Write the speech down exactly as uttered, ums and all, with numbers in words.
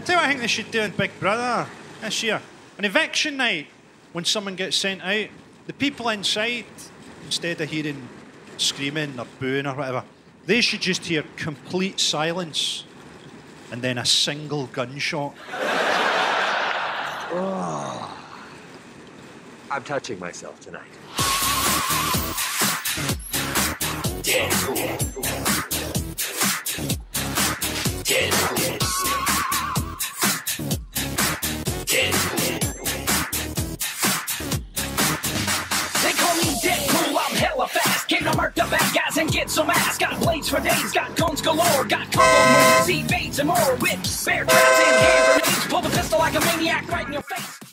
Tell you what I think they should do in Big Brother this year. An eviction night, when someone gets sent out, the people inside, instead of hearing screaming or booing or whatever, they should just hear complete silence and then a single gunshot. Oh. I'm touching myself tonight. Dead cool. Dead cool. Dead cool. They call me Deadpool, I'm hella fast. Came to murk the bad guys and get some ass. Got blades for days, got guns galore. Got combo moves, evades and more. Whips, bear traps, and hand grenades. Pull the pistol like a maniac right in your face.